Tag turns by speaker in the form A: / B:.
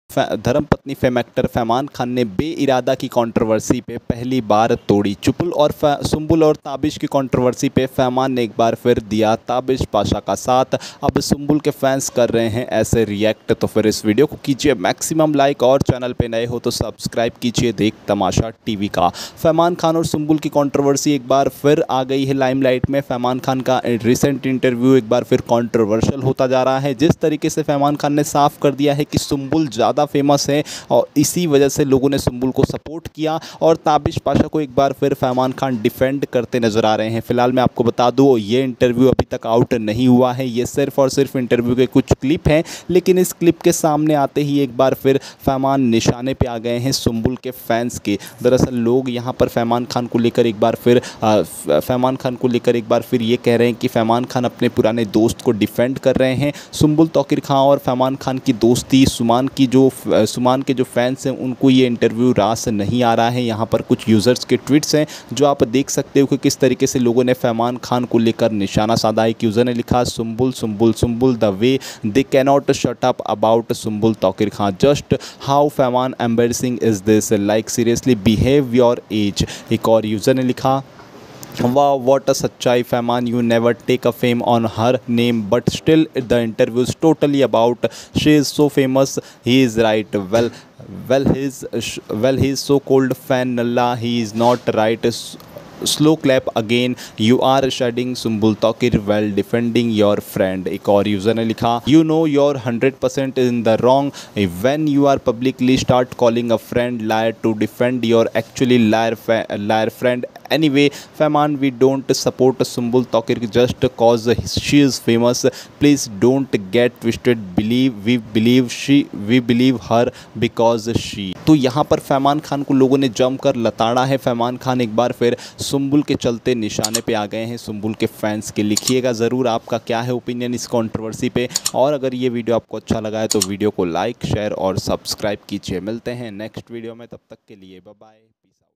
A: धर्मपत्नी fame actor फैमान Khan ने बेइरादा की कंट्रोवर्सी पे पहली बार तोड़ी चुप्पल और सुंबुल और ताबिश की कंट्रोवर्सी पे फैमान ने एक बार फिर दिया ताबिश पाशा का साथ। अब सुंबुल के फैंस कर रहे हैं ऐसे रिएक्ट। तो फिर इस वीडियो को कीजिए मैक्सिमम लाइक और चैनल पे नए हो तो सब्सक्राइब कीजिए देख तमाशा टीवी का। फैमान खान और सुंबुल की कंट्रोवर्सी एक बार फिर आ गई है लाइमलाइट में। फैमान खान का रिसेंट इंटरव्यू एक बार फिर कंट्रोवर्शियल होता जा रहा है। जिस तरीके से फैमान खान ने साफ कर दिया है कि सुंबुल ज़्यादा फेमस है और इसी वजह से लोगों ने सुंबुल को सपोर्ट किया और ताबिश पाशा को एक बार फिर फैमान खान डिफेंड करते नजर आ रहे हैं। फिलहाल मैं आपको बता दूं ये इंटरव्यू अभी तक आउट नहीं हुआ है, ये सिर्फ और सिर्फ इंटरव्यू के कुछ क्लिप हैं। लेकिन इस क्लिप के सामने आते ही एक बार फिर फैमान निशाने पे आ गए हैं सुंबुल के फैंस के। दरअसल लोग यहाँ पर फैमान खान को लेकर एक बार फिर ये कह रहे हैं कि फैमान खान अपने पुराने दोस्त को डिफेंड कर रहे हैं। सुंबुल तौकीर खान और फैमान खान की दोस्ती, सुमान के जो फैंस हैं उनको ये इंटरव्यू रास नहीं आ रहा है। यहाँ पर कुछ यूज़र्स के ट्वीट्स हैं जो आप देख सकते हो कि किस तरीके से लोगों ने फैमान खान को लेकर निशाना साधा। एक यूज़र ने लिखा Sumbul Sumbul Sumbul the way they cannot shut up about Sumbul Tauqeer Khan, just how Faiman embarrassing is this, like seriously behave your age. एक और यूज़र ने लिखा wow what a सच्चाई Faiman, you never take a fame on her name but still the interview is totally about she is so famous. He is right. His so called fan Nalla, he is not right. Slow clap again, you are shading Sumbul Tauqeer well defending your friend. एक और user ने लिखा you know your 100% in the wrong when you are publicly start calling a friend liar to defend your actually liar friend. Anyway, Faiman, we don't support Sumbul Taukeer just cause she is famous. Please don't get twisted. We believe her because she. तो यहाँ पर फैमान खान को लोगों ने जमकर लताड़ा है। फैमान खान एक बार फिर सुंबुल के चलते निशाने पे आ गए हैं सुंबुल के फैंस के। लिखिएगा ज़रूर आपका क्या है ओपिनियन इस कंट्रोवर्सी पे, और अगर ये वीडियो आपको अच्छा लगा है तो वीडियो को लाइक शेयर और सब्सक्राइब कीजिए। मिलते हैं नेक्स्ट वीडियो में, तब तक के लिए बाय बाय।